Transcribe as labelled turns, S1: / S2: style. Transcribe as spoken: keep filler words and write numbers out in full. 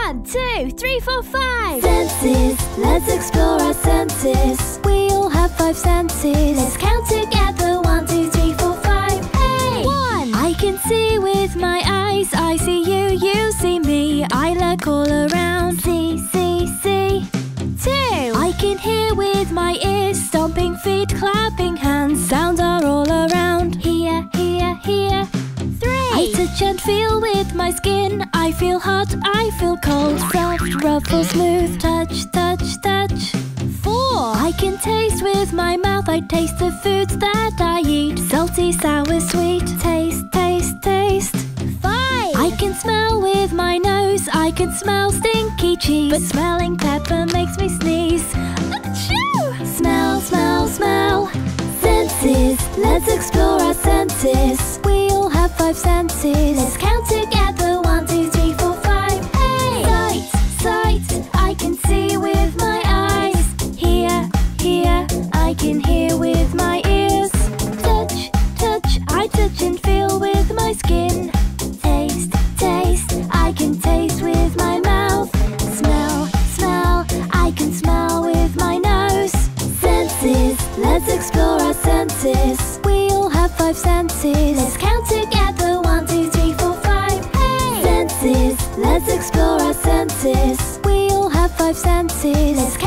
S1: One, two, three, four, five.
S2: Senses, let's explore our senses. We all have five senses. Let's count together. One, two, three, four, five. Hey!
S1: One.
S2: I can see with my eyes. I see you, you see me. I look all around. See, see, see.
S1: Two.
S2: I can hear with my ears. Stomping feet, clapping hands. Sounds are all around. Here, here, here.
S1: Three.
S2: I touch and feel with my skin. I feel hot, I feel cold. Soft, rough or smooth. Touch, touch, touch.
S1: Four.
S2: I can taste with my mouth. I taste the foods that I eat. Salty, sour, sweet. Taste, taste, taste.
S1: Five.
S2: I can smell with my nose. I can smell stinky cheese. But smelling pepper makes me sneeze.
S1: Achoo!
S2: Smell, smell, smell. Senses, let's explore our senses. We all have five senses. Let's count together. One, two, three, four, five. Hey! Sight, sight. I can see with my eyes. Hear, hear. I can hear with my ears. Touch, touch. I touch and feel with my skin. Taste, taste. I can taste with my mouth. Smell, smell. I can smell with my nose. Senses, let's explore our senses. We all have five senses. Let's count together. One, two, three, four, five. Hey! Senses, let's explore our senses. We all have five senses. Let's count